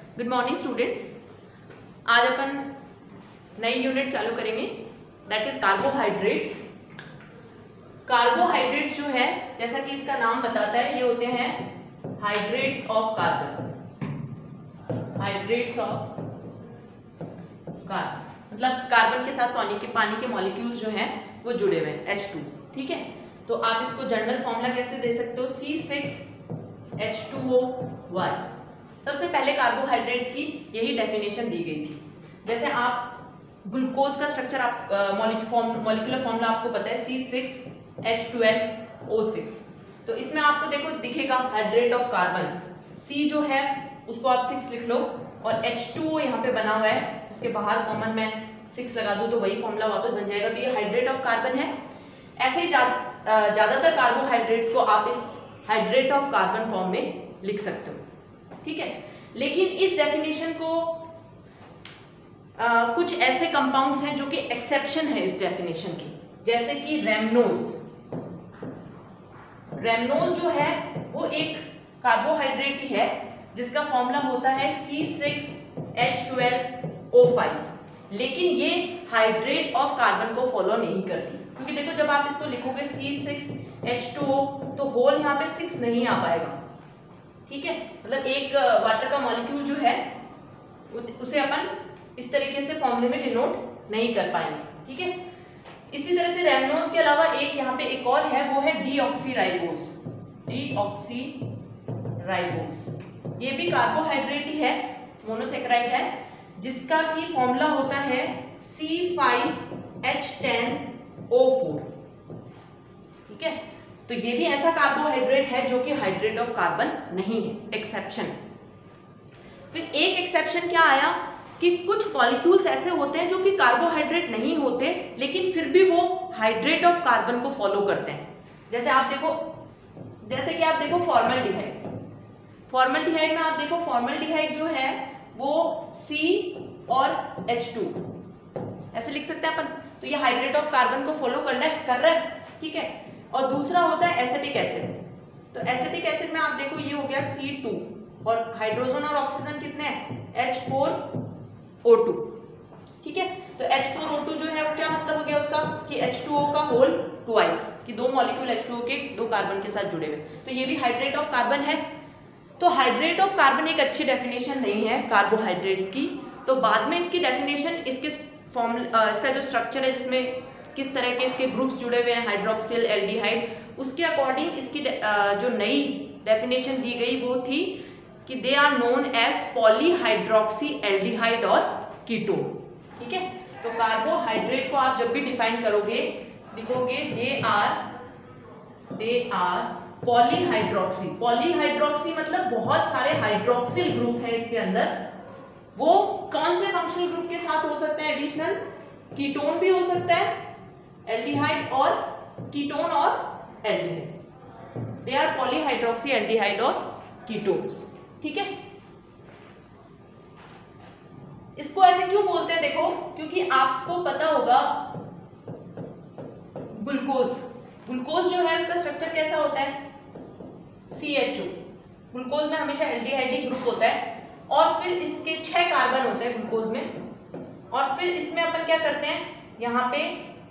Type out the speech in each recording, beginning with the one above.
Good morning students. आज अपन नई unit चालू करेंगे, दैट इज कार्बोहाइड्रेट्स। कार्बोहाइड्रेट्स जो है, जैसा कि इसका नाम बताता है, ये होते हैं hydrates of carbon. Hydrates of carbon मतलब कार्बन के साथ पानी के मॉलिक्यूल्स जो हैं वो जुड़े हुए हैं, H2। ठीक है, तो आप इसको जनरल फॉर्मूला कैसे दे सकते हो, C6H2O। सबसे पहले कार्बोहाइड्रेट्स की यही डेफिनेशन दी गई थी। जैसे आप ग्लूकोज का स्ट्रक्चर, आप मॉलिक्यूलर फॉर्मूला आपको पता है, C6H12O6। तो इसमें आपको देखो दिखेगा हाइड्रेट ऑफ कार्बन, C जो है उसको आप 6 लिख लो और H2O यहाँ पे बना हुआ है, जिसके बाहर कॉमन में 6 लगा दूं तो वही फॉर्मूला वापस बन जाएगा। तो ये हाइड्रेट ऑफ कार्बन है। ऐसे ही ज्यादातर कार्बोहाइड्रेट्स को आप इस हाइड्रेट ऑफ कार्बन फॉर्म में लिख सकते हो। ठीक है, लेकिन इस डेफिनेशन को कुछ ऐसे कंपाउंड्स हैं जो कि एक्सेप्शन है इस डेफिनेशन की, जैसे कि रेमनोज। रेमनोज जो है वो एक कार्बोहाइड्रेट ही है जिसका फॉर्मूला होता है C6H12O5, लेकिन ये हाइड्रेट ऑफ कार्बन को फॉलो नहीं करती, क्योंकि देखो जब आप इसको लिखोगे C6H2O तो होल यहाँ पे 6 नहीं आ पाएगा। ठीक है, मतलब एक वाटर का मॉलिक्यूल जो है उसे अपन इस तरीके से फॉर्मूले में डिनोट नहीं कर पाएंगे। ठीक है, इसी तरह से रेमनोज के अलावा एक यहाँ पे एक और है, वो है डीऑक्सीराइबोज। डीऑक्सीराइबोज ये भी कार्बोहाइड्रेट ही है, मोनोसेकेराइड है, जिसका की फॉर्मूला होता है C5H10O4। ठीक है, तो ये भी ऐसा कार्बोहाइड्रेट है जो कि हाइड्रेट ऑफ कार्बन नहीं है, एक्सेप्शन। फिर एक एक्सेप्शन क्या आया कि कुछ मॉलिक्यूल्स ऐसे होते हैं जो कि कार्बोहाइड्रेट नहीं होते लेकिन फिर भी वो हाइड्रेट ऑफ कार्बन को फॉलो करते हैं। जैसे आप देखो, जैसे कि आप देखो फॉर्मल्डिहाइड। फॉर्मल्डिहाइड में आप देखो, फॉर्मल्डिहाइड जो है वो C और H2 ऐसे लिख सकते हैं अपन, तो ये हाइड्रेट ऑफ कार्बन को फॉलो कर रहा है। ठीक है, और दूसरा होता है एसिटिक एसिड। तो एसिटिक एसिड में आप देखो ये हो गया C2 और हाइड्रोजन और ऑक्सीजन कितने हैं, H4O2। ठीक है, तो H4O2 जो है वो क्या मतलब हो गया उसका कि H2O का होल ट्वाइस, कि दो मॉलिक्यूल H2O के दो कार्बन के साथ जुड़े हुए, तो ये भी हाइड्रेट ऑफ कार्बन है। तो हाइड्रेट ऑफ कार्बन एक अच्छी डेफिनेशन नहीं है कार्बोहाइड्रेट्स की। तो बाद में इसकी डेफिनेशन, इसके इसका जो स्ट्रक्चर है जिसमें किस तरह के इसके ग्रुप्स जुड़े हुए हैं, हाइड्रोक्सिल, एल्डिहाइड, उसके अकॉर्डिंग इसकी जो नई डेफिनेशन दी गई वो थी कि they are known as polyhydroxy aldehyde और कीटोन। ठीक है, तो कार्बोहाइड्रेट को आप जब भी डिफाइन करोगे लिखोगे दे आर पॉलीहाइड्रोक्सी। पॉलीहाइड्रोक्सी मतलब बहुत सारे हाइड्रोक्सिल ग्रुप है इसके अंदर। वो कौन से फंक्शनल ग्रुप के साथ हो सकते हैं एडिशनल, कीटोन भी हो सकता है, एल्डिहाइड और कीटोन और aldehyde, they are polyhydroxy aldehyde और कीटोन्स। ठीक है, इसको ऐसे क्यों बोलते हैं देखो, क्योंकि आपको पता होगा ग्लूकोज जो है उसका स्ट्रक्चर कैसा होता है, CHO। ग्लूकोज में हमेशा एल्डिहाइड ग्रुप होता है और फिर इसके 6 कार्बन होते हैं ग्लूकोज में, और फिर इसमें अपन क्या करते हैं, यहाँ पे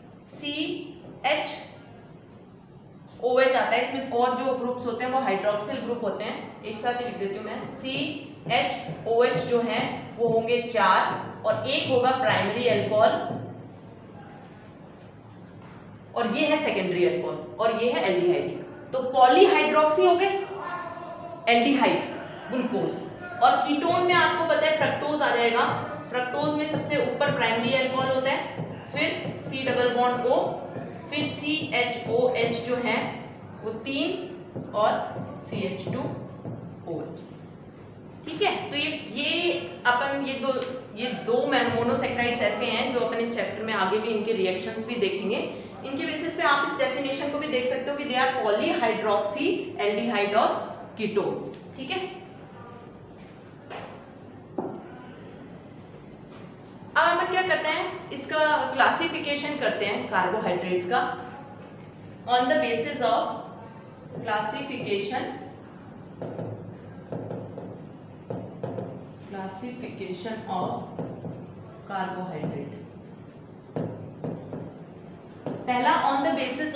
CHOH आता है, इसमें और जो ग्रुप्स होते हैं वो हाइड्रोक्सिल ग्रुप होते हैं। एक साथ ही लिख देती हूँ मैं, CHOH जो है वो होंगे 4 और एक होगा प्राइमरी अल्कोहल और ये है सेकेंडरी अल्कोहल और ये है एल्डिहाइड। तो पॉलीहाइड्रोक्सी हो गए एल्डिहाइड ग्लूकोज, और कीटोन में आपको पता है फ्रक्टोज आ जाएगा। फ्रक्टोज में सबसे ऊपर प्राइमरी अल्कोहल होता है, फिर C डबल बॉन्ड O, फिर CHOH जो है वो 3 और CH2OH। ठीक है, तो ये अपन ये दो मोनोसेकेराइड्स ऐसे हैं जो अपन इस चैप्टर में आगे भी इनके रिएक्शंस भी देखेंगे। इनके बेसिस पे आप इस डेफिनेशन को भी देख सकते हो कि दे आर पॉलीहाइड्रोक्सी एल्डिहाइड और कीटोन्स। ठीक है, अब हम क्या करते हैं, इसका क्लासिफिकेशन करते हैं कार्बोहाइड्रेट्स का on the basis of classification classification of carbohydrate. पहला on the basis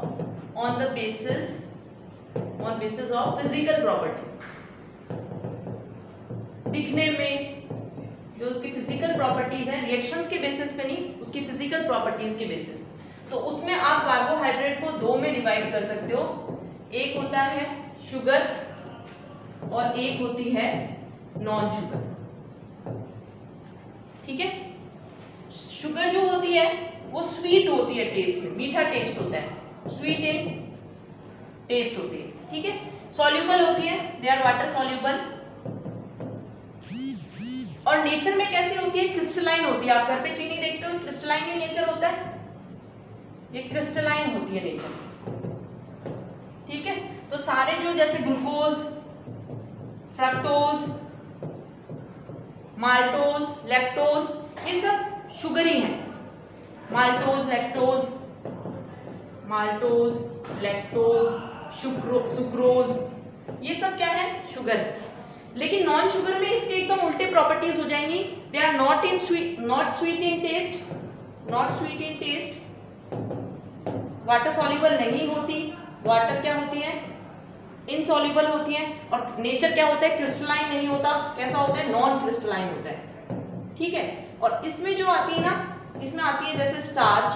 of physical property, दिखने में जो उसकी फिजिकल प्रॉपर्टीज है, रिएक्शंस के बेसिस पे नहीं, उसकी फिजिकल प्रॉपर्टीज के बेसिस। तो उसमें आप कार्बोहाइड्रेट को दो में डिवाइड कर सकते हो, एक होता है शुगर और एक होती है नॉन शुगर। ठीक है, शुगर जो होती है वो स्वीट होती है, टेस्ट में मीठा टेस्ट होता है, स्वीट इन टेस्ट होती है। ठीक है, सॉल्यूबल होती है, दे आर वाटर सॉल्यूबल। और नेचर में कैसी होती है, क्रिस्टलाइन होती है। आप घर पे चीनी देखते हो, क्रिस्टलाइन ही नेचर होता है, ये क्रिस्टलाइन होती है नेचर। ठीक है, तो सारे जो जैसे ग्लूकोज, फ्रक्टोज, माल्टोज, लैक्टोज, ये सब शुगर ही है। माल्टोज, लैक्टोज, सुक्रोज, ये सब क्या है, शुगर। लेकिन नॉन शुगर में इसके एकदम उल्टे प्रॉपर्टीज हो जाएंगी। They are not sweet in taste, water soluble नहीं होती, वाटर क्या होती है, इनसॉल्युबल होती है। और नेचर क्या होता है, क्रिस्टलाइन नहीं होता, कैसा होता है, नॉन क्रिस्टलाइन होता है। ठीक है, और इसमें जो आती है ना, इसमें आती है जैसे स्टार्च,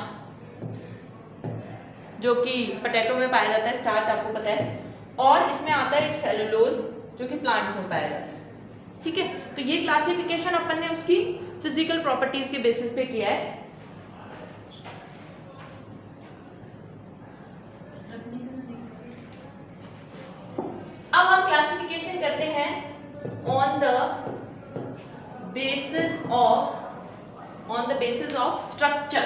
जो कि पोटैटो में पाया जाता है, स्टार्च आपको पता है। और इसमें आता है एक सेलुलोज, जो कि प्लांट्स में पाया जाता है। ठीक है, तो ये क्लासिफिकेशन अपन ने उसकी फिजिकल प्रॉपर्टीज के बेसिस पे किया है। अब हम क्लासिफिकेशन करते हैं on the basis of structure.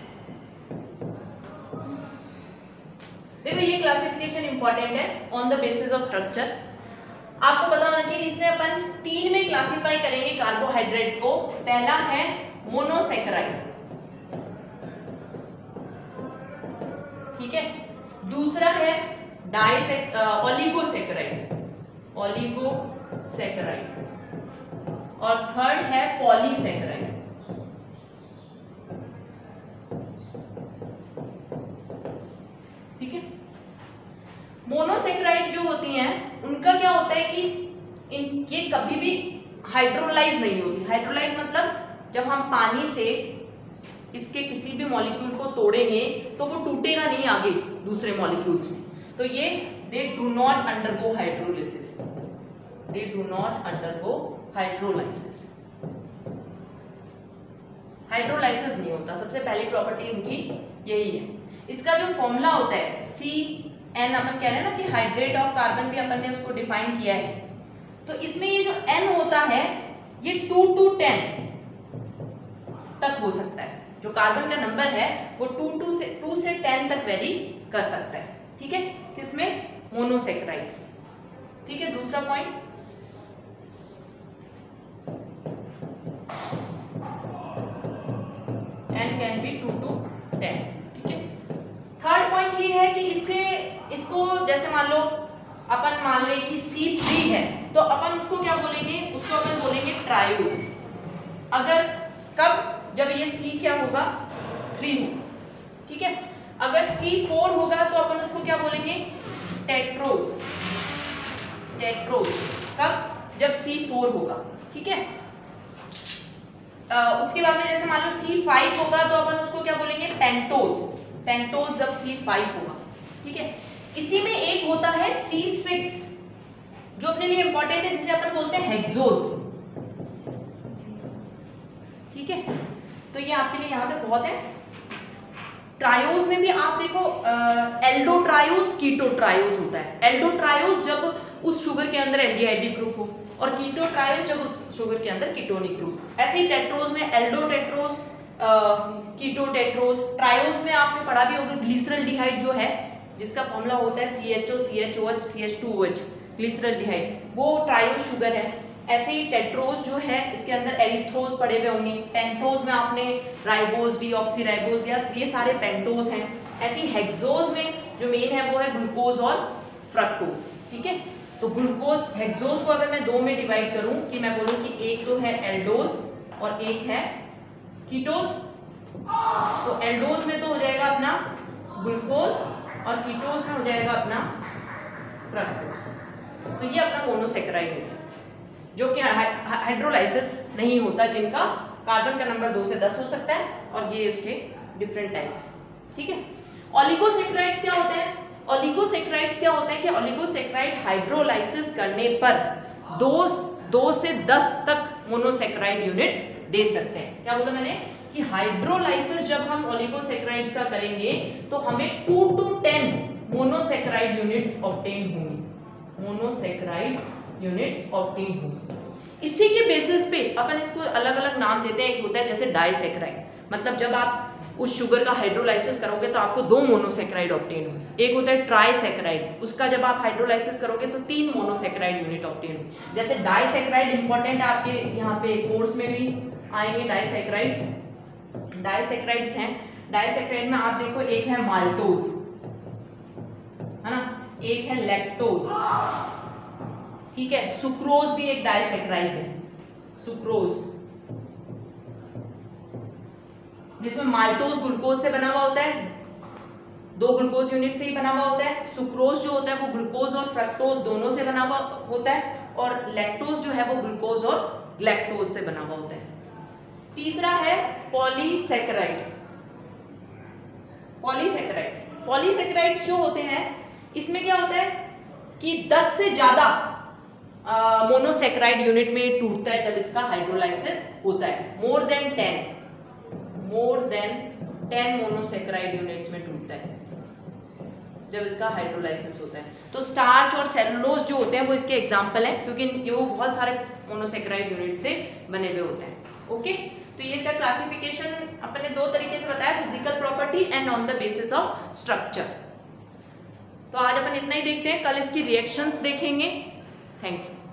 देखो ये क्लासिफिकेशन इंपॉर्टेंट है, on the basis of structure. आपको पता होना चाहिए, इसमें अपन तीन में क्लासिफाई करेंगे कार्बोहाइड्रेट को। पहला है मोनोसैकेराइड, ठीक है, दूसरा है ओलिगोसैकेराइड, और थर्ड है पॉलीसैकेराइड। ठीक है, मोनोसैकेराइड जो होती हैं उनका क्या होता है कि ये कभी भी हाइड्रोलाइज नहीं होती। हाइड्रोलाइज मतलब जब हम पानी से इसके किसी भी मॉलिक्यूल को तोड़ेंगे तो वो टूटेगा नहीं आगे दूसरे मॉलिक्यूल्स में। तो ये they do not undergo hydrolysis, hydrolysis नहीं होता। सबसे पहली प्रॉपर्टी इनकी यही है। इसका जो फॉर्मूला होता है CN, अपन कह रहे हैं ना कि हाइड्रेट ऑफ कार्बन भी अपन ने उसको डिफाइन किया है। तो इसमें ये जो N होता है ये 2 to 10 तक हो सकता है। जो कार्बन का नंबर है वो 2 से 10 तक वेरी कर सकता है। ठीक है, किसमें, मोनोसैकेराइड्स में। ठीक है, दूसरा point, N can be 2 to 10। ठीक है, थर्ड पॉइंट ये है कि इसको जैसे मान लो अपन मान ले कि C3 है, तो अपन उसको क्या बोलेंगे, उसको अपन बोलेंगे ट्रायोज। अगर कब, जब ये C क्या होगा, 3 होगा। ठीक है, अगर C4 होगा तो अपन उसको क्या बोलेंगे, टेट्रोज। कब, जब C4 होगा। ठीक है, उसके बाद में जैसे मान लो C5 होगा तो अपन उसको क्या बोलेंगे, पेंटोज जब C5 होगा। ठीक है, इसी में एक होता है C6 जो अपने लिए इंपॉर्टेंट है, जिसे अपन बोलते हैं हेक्सोज। ठीक है, तो ये आपके लिए यहां तक बहुत है। ट्रायोज में भी आप देखो एल्डोट्रायोज, कीटोट्रायोज होता है। एल्डोट्रायोज जब उस शुगर के अंदर एल्डिहाइडिक ग्रुप हो, और कीटोट्रायोज जब उस शुगर के अंदर कीटोनिक ग्रुप। ऐसे ही टेट्रोज में एल्डोटेट्रोज, कीटोटेट्रोज। ट्रायोज में आपने पढ़ा भी होगा ग्लिसरल्डिहाइड जो है, जिसका फॉर्मूला होता है CHO, CHOH, CH2OH, ग्लिसरल्डिहाइड, वो ट्रायोज शुगर है। ऐसे ही टेट्रोज जो है इसके अंदर एरिथ्रोज पड़े हुए होंगे। पेंटोज में आपने राइबोज, डीऑक्सीराइबोज, या ये सारे पेंटोज हैं। ऐसे ही हेक्सोज में जो मेन है वो है ग्लूकोज और फ्रक्टोज। ठीक है, तो ग्लूकोज हेक्सोज को अगर मैं दो में डिवाइड करूं कि मैं बोलूं कि एक तो है एल्डोज और एक है कीटोज, तो एल्डोज में तो हो जाएगा अपना ग्लूकोज और कीटोज में हो जाएगा अपना फ्रक्टोज। तो ये अपना मोनोसेकेराइड हो गया जो कि हाइड्रोलाइसिस नहीं होता, जिनका कार्बन का नंबर 2 से 10 हो सकता है और ये इसके डिफरेंट टाइप, ठीक है। ओलिगोसेकेराइड्स क्या होते हैं? ओलिगोसेकेराइड्स क्या होते हैं कि ओलिगोसेकेराइड हाइड्रोलाइसिस करने पर 2 से 10 तक मोनोसेकेराइड यूनिट दे सकते हैं। क्या बोला मैंने कि हाइड्रोलाइसिस जब हम ओलिगोसेकेराइड्स का करेंगे तो हमें 2 to 10 मोनोसेकेराइड यूनिट्स ऑब्टेन होंगी, मोनोसेकेराइड यूनिट्स ऑब्टेन होंगी। इसी के बेसिस पे अपन इसको अलग अलग नाम देते हैं। एक होता है जैसे डाइसेकेराइड, मतलब जब आप उस शुगर का हाइड्रोलाइसिस करोगे तो आपको 2 मोनोसेकेराइड ऑब्टेन होंगे। एक होता है ट्राइसेकेराइड, उसका जब आप हाइड्रोलाइसिस करोगे तो 3 मोनोसेकेराइड यूनिट ऑब्टेन होंगे। जैसे डाइसेकेराइड इंपॉर्टेंट है, आपके यहाँ पे कोर्स में भी आएंगे डाइसेकेराइड्स। डाइसेकेराइड्स हैं, डाइसेकेराइड में आप देखो एक है माल्टोज, है ना, एक है लैक्टोज, ठीक है। सुक्रोज भी एक डाइसेकेराइड है, सुक्रोज, जिसमें माल्टोज ग्लूकोज से बना हुआ होता है, 2 ग्लूकोज यूनिट से ही बना हुआ होता है। सुक्रोज जो होता है वो ग्लूकोज और फ्रक्टोज दोनों से बना हुआ होता है, और लैक्टोज जो है वो ग्लूकोज और ग्लैक्टोज से बना हुआ होता है। तीसरा है पॉलीसेकेराइड। पॉलीसेकेराइड, पॉलीसेकेराइड्स जो होते हैं इसमें क्या होता है कि 10 से ज्यादा मोनोसेकेराइड यूनिट में टूटता है जब इसका हाइड्रोलाइसिस होता है। मोर देन 10 मोनोसेकेराइड यूनिट्स में टूटता है जब इसका हाइड्रोलाइसिस होता है। तो स्टार्च और सेलुलोज जो होते हैं वो इसके एग्जाम्पल हैं, क्योंकि वो बहुत सारे मोनोसेकेराइड यूनिट से बने हुए होते हैं। ओके, तो ये इसका क्लासिफिकेशन अपने 2 तरीके से बताया, physical property and on the basis of structure. तो आज अपन इतना ही देखते हैं, कल इसकी रिएक्शंस देखेंगे। Thank you.